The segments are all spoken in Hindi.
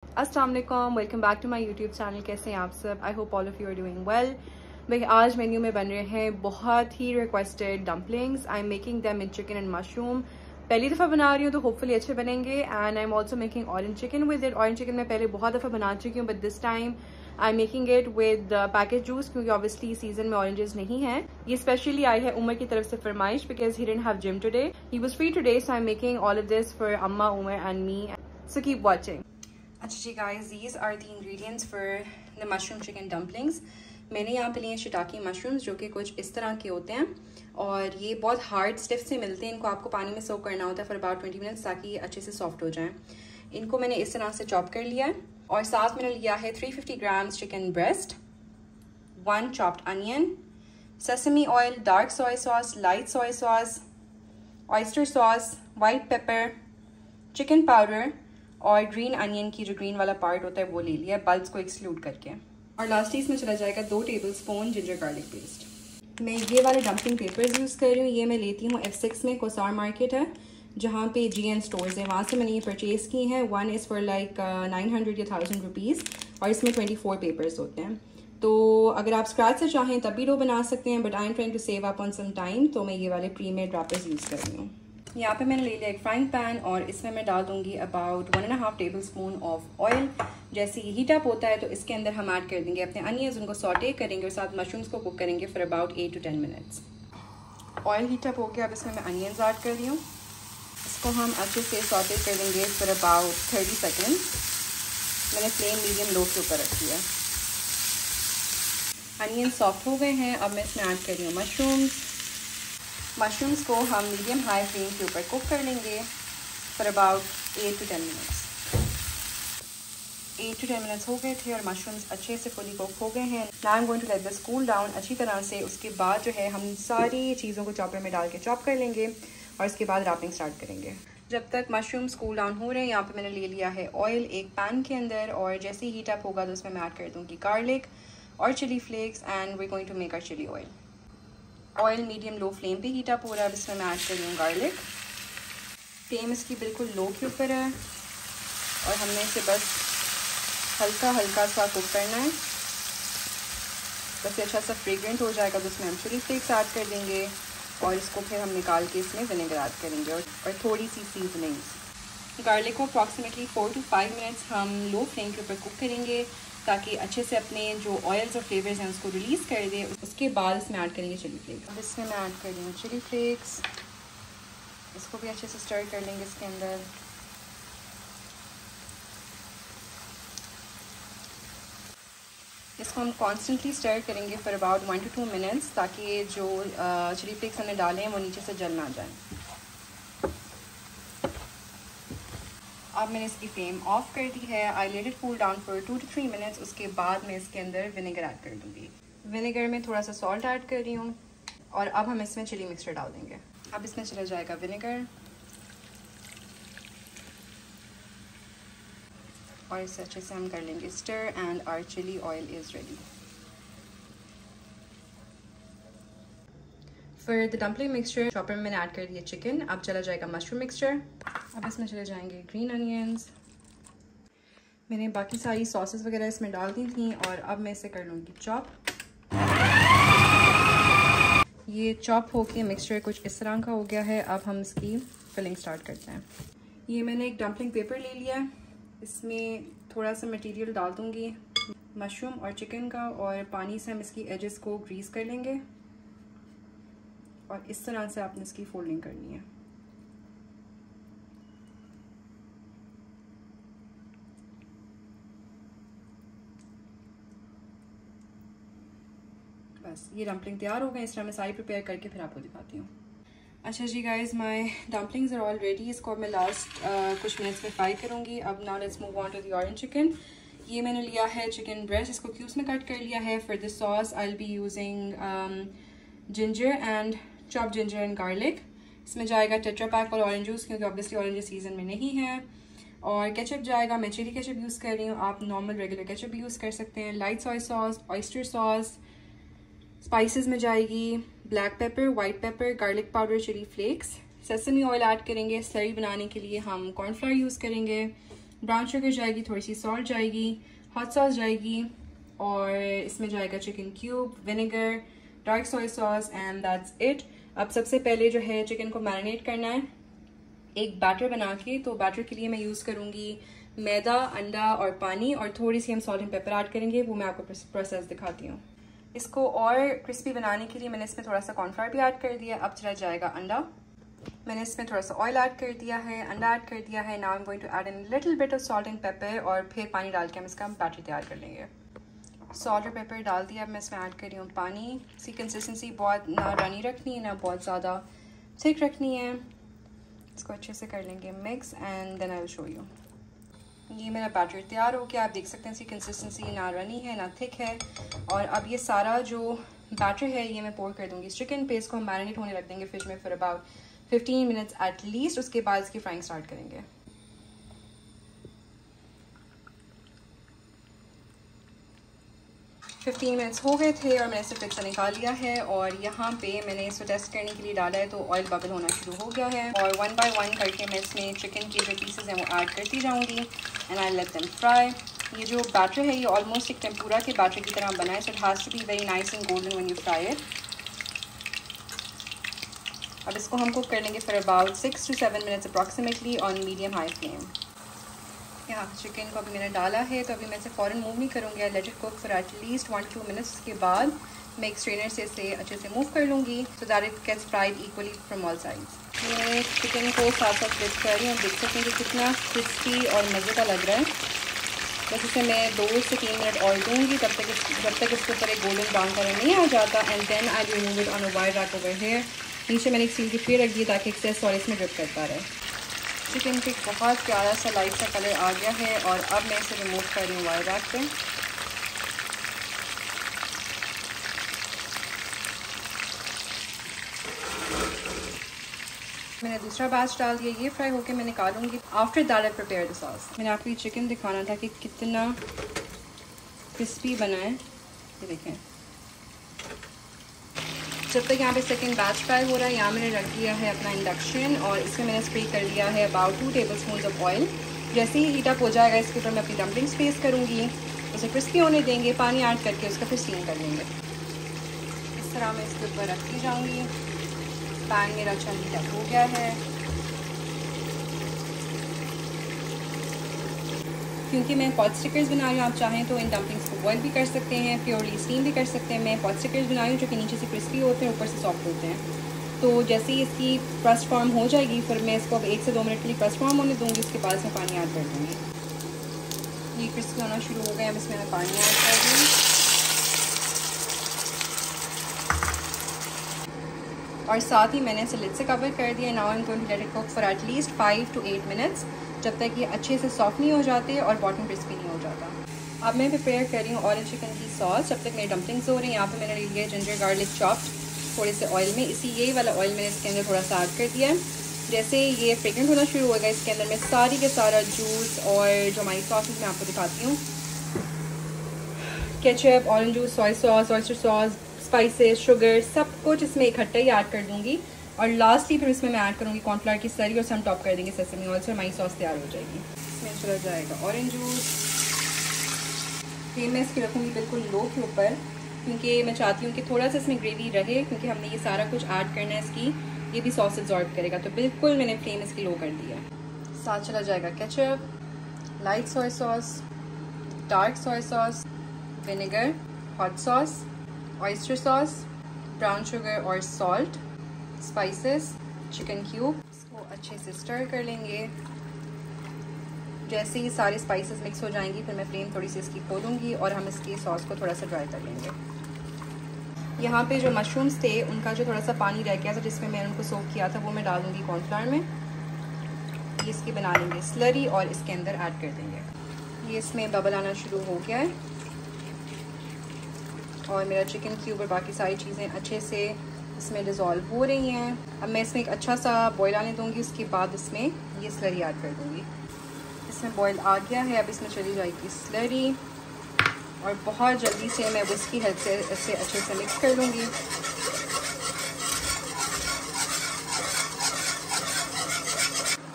अस्सलाम वालेकुम, welcome back to my YouTube channel. कैसे हैं आप सब? I hope all of you are doing well. भाई आज मेन्यू में बन रहे हैं बहुत ही requested dumplings. I am making them in chicken and mushroom. पहली दफ़ा बना रही हूँ तो होपफुली अच्छे बनेंगे। And I am also making orange chicken with इट। ऑरेंज चिकन मैं पहले बहुत दफ़ा बना चुकी हूँ, but this time I am making it with package juice, क्योंकि ऑब्वियसली सीजन में ऑरेंजेस नहीं है। ये स्पेशली आई है उमर की तरफ से फरमाइश, because he didn't have gym today, he was free today, so I am making all of this for अम्मा, Umar and me. So keep watching. अच्छा जी guys, these are the ingredients for the mushroom chicken dumplings. मैंने यहाँ पे लिए शिटाकी मशरूम्स, जो कि कुछ इस तरह के होते हैं और ये बहुत हार्ड स्टिफ से मिलते हैं। इनको आपको पानी में सोक करना होता है फॉर अबाउट 20 मिनट्स, ताकि ये अच्छे से सॉफ्ट हो जाएं। इनको मैंने इस तरह से चॉप कर लिया है और साथ मैंने लिया है 350 grams chicken breast, 1 chopped onion, sesame oil, dark soy sauce, light soy sauce, oyster sauce, white pepper, chicken powder और ग्रीन अनियन की जो ग्रीन वाला पार्ट होता है वो ले लिया है, बल्ब्स को एक्सक्लूड करके। और लास्टली इसमें चला जाएगा 2 टेबलस्पून जिंजर गार्लिक पेस्ट। मैं ये वाले डम्पलिंग पेपर्स यूज़ कर रही हूँ। ये मैं लेती हूँ F6 में, कोसार मार्केट है जहाँ पे GN स्टोर्स है, वहाँ से मैंने ये परचेज़ की हैं। 1 इज़ फॉर लाइक 900 या 1000 रुपीज़ और इसमें 24 पेपर्स होते हैं। तो अगर आप स्क्रैच से चाहें तब भी डो बना सकते हैं, but I am trying to save up on some time, तो मैं ये वाले प्री मेड रैपर्स यूज़ कर रही हूँ। यहाँ पे मैंने ले लिया एक फ्राइंग पैन और इसमें मैं डाल दूंगी अबाउट 1.5 टेबलस्पून ऑफ ऑयल। जैसे ये हीट अप होता है तो इसके अंदर हम ऐड कर देंगे अपने अनियंस, उनको सॉटे करेंगे और साथ मशरूम्स को कुक करेंगे for about 8 to 10 minutes. Oil heat up हो गया, अब इसमें मैं अनियंस ऐड कर रही हूँ। इसको हम अच्छे से सॉटे कर देंगे फॉर अबाउट 30 सेकेंड्स। मैंने फ्लेम मीडियम लो के ऊपर रखी है। अनियन सॉफ्ट हो गए हैं, अब मैं इसमें ऐड कर रही हूँ मशरूम्स को हम मीडियम हाई फ्लेम के ऊपर कुक कर लेंगे for about 8 to 10 minutes. 8 to 10 minutes हो गए थे और मशरूम्स अच्छे से फुली कुक हो गए हैं। Now I am going to let this cool down अच्छी तरह से। उसके बाद जो है हम सारी चीज़ों को चॉपर में डाल के चॉप कर लेंगे और इसके बाद रैपिंग स्टार्ट करेंगे। जब तक मशरूम्स कूल डाउन हो रहे हैं, यहाँ पे मैंने ले लिया है ऑयल एक पैन के अंदर, और जैसे ही हीट अप होगा तो उसमें मैं ऐड कर दूँगी गार्लिक और chili flakes and we going to make our chili oil. Oil medium low flame पे हीट अप हो रहा है। अब इसमें मैं ऐड कर रही हूँ गार्लिक। फ्लेम इसकी बिल्कुल लो के ऊपर है और हमने इसे बस हल्का हल्का सा कुक करना है। बस ये अच्छा सा फ्रेग्रेंट हो जाएगा तो उसमें हम चिली फ्लेक्स ऐड कर देंगे और इसको फिर हम निकाल के इसमें विनेगर ऐड करेंगे और थोड़ी सी सीजनिंग्स। गार्लिक को अप्रॉक्सीमेटली 4 to 5 मिनट्स हम लो फ्लेम के ऊपर कुक करेंगे ताकि अच्छे से अपने जो ऑयल्स और फ्लेवर्स हैं उसको रिलीज़ कर दे। उसके बाद इसमें ऐड करेंगे चिली फ्लेक्स। अब इसमें मैं ऐड कर रही हूँ चिली फ्लेक्स। इसको भी अच्छे से स्टर कर लेंगे इसके अंदर। इसको हम कॉन्स्टेंटली स्टर करेंगे फॉर अबाउट 1 to 2 मिनट्स, ताकि जो चिली फ्लेक्स हमने डाले हैं वो नीचे से जल ना जाए। अब मैंने इसकी फ्लेम ऑफ कर दी है। I let it cool down for 2 to 3 minutes. उसके बाद मैं इसके अंदर विनेगर ऐड कर दूँगी। विनेगर में थोड़ा सा सॉल्ट ऐड कर रही हूँ और अब हम इसमें चिली मिक्सचर डाल देंगे। अब इसमें चला जाएगा विनेगर और इसे अच्छे से हम कर लेंगे stir and our chili oil is ready. फिर द डम्पलिंग मिक्सचर चॉपर में मैंने ऐड कर दिया चिकन। अब चला जाएगा मशरूम मिक्सचर। अब इसमें चले जाएंगे ग्रीन अनियंस। मैंने बाकी सारी सॉसेस वगैरह इसमें डाल दी थी और अब मैं इसे कर लूँगी चॉप। ये चॉप होके मिक्सचर कुछ इस तरह का हो गया है। अब हम इसकी फिलिंग स्टार्ट करते हैं। ये मैंने एक डम्पलिंग पेपर ले लिया है, इसमें थोड़ा सा मटेरियल डाल दूँगी मशरूम और चिकन का, और पानी से हम इसकी एजेस को ग्रीस कर लेंगे और इस तरह से आपने इसकी फोल्डिंग करनी है। बस ये डम्पलिंग तैयार हो गए। इस तरह मैं सारी प्रिपेयर करके फिर आपको दिखाती हूँ। अच्छा जी guys, my dumplings are all ready. इसको मैं लास्ट कुछ मिनट्स में फ्राई करूँगी। अब now let's move on to the orange chicken. ये मैंने लिया है चिकन ब्रेस्ट, इसको क्यूब्स में कट कर लिया है। For the sauce I will be using ginger and chop ginger and garlic. इसमें जाएगा टेट्रा पैक वाला ऑरेंज जूस, क्योंकि ऑब्वियसली ऑरेंज सीजन में नहीं है। और केचप जाएगा, मैं चिली केचप यूज़ कर रही हूँ, आप नॉर्मल रेगुलर केचप भी यूज़ कर सकते हैं। Light soy sauce, oyster sauce. Spices में जाएगी black pepper, white pepper, garlic powder, chili flakes. Sesame oil add करेंगे। स्लरी बनाने के लिए हम कॉर्नफ्लावर यूज़ करेंगे। ब्राउन शुगर जाएगी, थोड़ी सी सॉल्ट जाएगी, हॉट सॉस जाएगी, और इसमें जाएगा chicken cube, vinegar, dark soy sauce and that's it. अब सबसे पहले जो है चिकन को मैरिनेट करना है एक बैटर बना के। तो बैटर के लिए मैं यूज़ करूँगी मैदा, अंडा और पानी, और थोड़ी सी हम सॉल्ट एंड पेपर ऐड करेंगे। वो मैं आपको प्रोसेस दिखाती हूँ। इसको और क्रिस्पी बनाने के लिए मैंने इसमें थोड़ा सा कॉर्नफ्लावर भी ऐड कर दिया। अब चला जाएगा अंडा। मैंने इसमें थोड़ा सा ऑयल ऐड कर दिया है, अंडा ऐड कर दिया है। Now I am going to add in little bit of salt and pepper, और फिर पानी डाल के हम इसका बैटर तैयार कर लेंगे। सॉल्ट और पेपर डाल दिया। अब मैं इसमें ऐड कर रही हूँ पानी। इसकी कंसिस्टेंसी बहुत ना रनी रखनी है, ना बहुत ज़्यादा थिक रखनी है। इसको अच्छे से कर लेंगे mix and then I will show you. ये मेरा बैटर तैयार हो गया। आप देख सकते हैं इसकी कंसिस्टेंसी ना रनी है ना थिक है। और अब ये सारा जो बैटर है ये मैं पोर कर दूँगी इस चिकन पे। इसको हम मैरिनेट होने रख देंगे फ्रिज में for about 15 minutes at least. उसके बाद इसकी फ्राइंग स्टार्ट करेंगे। 15 मिनट्स हो गए थे और मैंने इसे फ्रिज से निकाल लिया है। और यहाँ पे मैंने इसको टेस्ट करने के लिए डाला है तो ऑयल बबल होना शुरू हो गया है। और 1 बाय 1 करके मैं इसमें चिकन के जो पीसेस हैं वो ऐड करती जाऊँगी and I let them fry. ये जो बैटर है ये ऑलमोस्ट एक टेम्पुरा के बैटर की तरह बना है, so it has to be very nice and golden when you fry it. अब इसको हम कुक कर लेंगे for about 6 to 7 minutes approximately on medium high flame. यहाँ चिकन को अभी मैंने डाला है तो अभी मैं इसे फ़ौरन मूव नहीं करूँगी। I let it cook for at least 1 to 2 minutes. के बाद मैं एक स्ट्रेनर से इसे अच्छे से मूव कर लूँगी so that it gets fried equally from all sides. मैं चिकन को साथ साथ फ्लिप कर रही हूँ। देख सकते हैं कि कितना क्रिस्पी और मज़े का लग रहा है। बस इसे मैं 2 से 3 मिनट और दूँगी जब तक इसके ऊपर एक गोल्डन ब्राउन कलर नहीं आ जाता। And then I remove it on a wide rack over here. नीचे मैंने एक स्टील की ट्रे रख दी ताकि एक्सेस ऑयल इसमें ड्रिप करता रहे। चिकन पे बहुत प्यारा सा लाइट सा कलर आ गया है और अब मैं इसे रिमूव कर रही हूँ वाइड रैक पे। मैंने दूसरा बैच डाल दिया, ये फ्राई होके मैं निकालूंगी। After that I prepare the sauce. मैंने आपको ये चिकन दिखाना था कि कितना क्रिस्पी बना है। ये देखें। जब तक यहाँ पे सेकंड बैच फ्राई हो रहा है यहाँ मैंने रख दिया है अपना इंडक्शन और इसमें मैंने स्प्रे कर दिया है अबाउट 2 टेबलस्पून ऑफ ऑयल। जैसे ही हीट अप हो जाएगा इसके ऊपर मैं अपनी डम्पलिंग्स पेस्ट करूँगी, उसे क्रिस्पी होने देंगे, पानी ऐड करके उसका फिर स्टीम कर लेंगे। इस तरह मैं इसके ऊपर रखती जाऊँगी। पैन मेरा अच्छा हीट अप हो गया है। क्योंकि मैं पॉट स्टिकर्स बना रही हूँ, आप चाहें तो इन डम्पलिंग्स को बॉयल भी कर सकते हैं, प्योरली स्टीम भी कर सकते हैं। मैं पॉट स्टिकर्स बना रही हूँ जो कि नीचे से क्रिस्पी होते हैं, ऊपर से सॉफ्ट होते हैं। तो जैसे ही इसकी क्रस्ट फॉर्म हो जाएगी फिर मैं इसको अब 1 से 2 मिनट के लिए क्रस्ट फॉर्म होने दूँगी। उसके बाद इसमें पानी ऐड कर दूँगी। ये क्रिस्पी होना शुरू हो गया, अब इसमें मैं पानी ऐड कर दूँगी और साथ ही मैंने इसे लिड से कवर कर दिया। Now I am going to let it cook for at least 5 to 8 minutes जब तक ये अच्छे से सॉफ्ट नहीं हो जाते और बॉटम क्रिस्पी नहीं हो जाता। अब मैं प्रिपेयर कर रही हूँ ऑरेंज चिकन की सॉस। जब तक मेरी डम्पलिंग्स हो रही हैं यहाँ पे मैंने ले लिया है जिंजर गार्लिक चॉप्ड थोड़े से ऑयल में। यही वाला ऑयल मैंने इसके अंदर थोड़ा सा ऐड कर दिया है। जैसे ये फ्रेगरेंट होना शुरू होगा इसके अंदर मैं सारी के सारा जूस और जो हमारी सॉसेस मैं आपको दिखाती हूँ, ketchup, orange juice, soy sauce, oyster sauce, spices, sugar, सब कुछ इसमें इकट्ठा ही ऐड कर दूँगी। और लास्टली फिर इसमें मैं ऐड करूँगी कॉर्नफ्लावर की स्लरी और हम टॉप कर देंगे सेसमी ऑयल से। हमारी सॉस तैयार हो जाएगी। इसमें चला जाएगा ऑरेंज जूस। फ्लेम में इसकी रखूँगी बिल्कुल लो के ऊपर क्योंकि मैं चाहती हूँ कि थोड़ा सा इसमें ग्रेवी रहे क्योंकि हमने ये सारा कुछ ऐड करना है इसकी, ये भी सॉस एब्जॉर्ब करेगा। तो बिल्कुल मैंने फ्लेम इसकी लो कर दी है। साथ चला जाएगा ketchup, light soy sauce, dark soy sauce, vinegar, hot sauce, oyster sauce, brown sugar और सॉल्ट, स्पाइसेस, चिकन क्यूब। इसको अच्छे से स्टर कर लेंगे। जैसे ही सारे स्पाइसेस मिक्स हो जाएंगी फिर मैं फ्लेम थोड़ी सी इसकी खोलूँगी और हम इसकी सॉस को थोड़ा सा ड्राई कर लेंगे। यहाँ पे जो मशरूम्स थे उनका जो थोड़ा सा पानी रह गया था जिसमें मैंने उनको सोक किया था वो मैं डाल दूँगी कॉर्नफ्लावर में। ये इसकी बना लेंगे स्लरी और इसके अंदर ऐड कर देंगे। ये इसमें बबल आना शुरू हो गया है और मेरा चिकन क्यूब और बाकी सारी चीज़ें अच्छे से इसमें डिज़ोल्व हो रही हैं। अब मैं इसमें एक अच्छा सा बॉयल आने दूँगी। उसके बाद इसमें ये स्लरी ऐड कर दूँगी। इसमें बॉयल आ गया है, अब इसमें चली जाएगी स्लरी और बहुत जल्दी से मैं विस्क की हेल्प से इसे अच्छे से मिक्स कर लूँगी।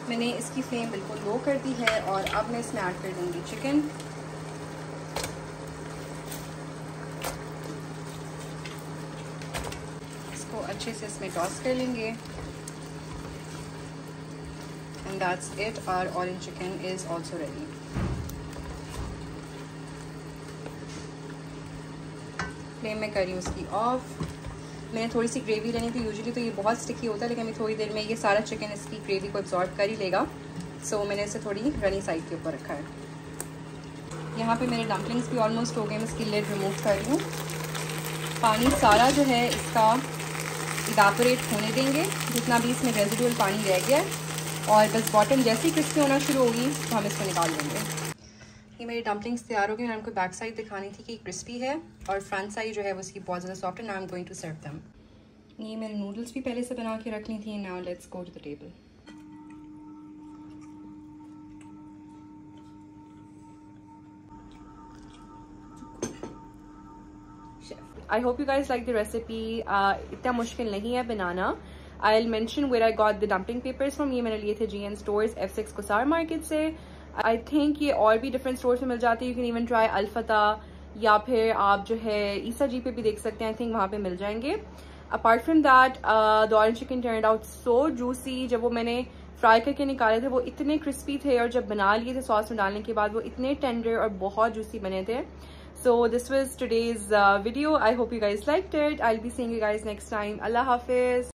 मैंने इसकी फ्लेम बिल्कुल लो कर दी है और अब मैं इसमें ऐड कर दूँगी चिकन। इसको अच्छे से इसमें टॉस कर लेंगे and that's it, our orange chicken is also ready. Flame में करी उसकी ऑफ। मैंने थोड़ी सी ग्रेवी लेनी थी, यूजुअली तो ये बहुत स्टिकी होता है लेकिन अभी थोड़ी देर में ये सारा चिकन इसकी ग्रेवी को एब्जॉर्ब कर ही लेगा, सो मैंने इसे थोड़ी रनी साइड के ऊपर रखा है। यहाँ पे मेरे डम्पलिंग्स भी ऑलमोस्ट हो गए, मैं इसकी लिड रिमूव कर रही हूँ। पानी सारा जो है इसका इवापोरेट होने देंगे, जितना भी इसमें रेजिडुअल पानी रह गया है, और बस बॉटम जैसे ही क्रिस्पी होना शुरू होगी तो हम इसको निकाल लेंगे। ये मेरी डम्पलिंग्स तैयार हो गई। मैंने आपको बैक साइड दिखानी थी कि क्रिस्पी है और फ्रंट साइड जो है वो इसकी बहुत ज़्यादा सॉफ्ट है। Now I am going to serve them. ये मैंने नूडल्स भी पहले से बना के रख ली थी। Now let's go to the table. I hope you guys like the recipe. इतना मुश्किल नहीं है बनाना। I'll mention where I got the dumpling papers from. ये मैंने लिए थे GN Stores F6 कुसार मार्केट से। I think ये और भी डिफरेंट स्टोर्स में मिल जाते हैं। You can even try Alfatah, या फिर आप जो है ईसा जी पे भी देख सकते हैं। I think वहाँ पे मिल जाएंगे। Apart from that, the orange chicken turned out so juicy. जब वो मैंने फ्राई करके निकाले थे वो इतने क्रिस्पी थे, और जब बना लिए थे सॉस में डालने के बाद वो इतने टेंडर और बहुत जूसी बने थे। So this was today's video. I hope you guys liked it. I'll be seeing you guys next time. Allah Hafiz.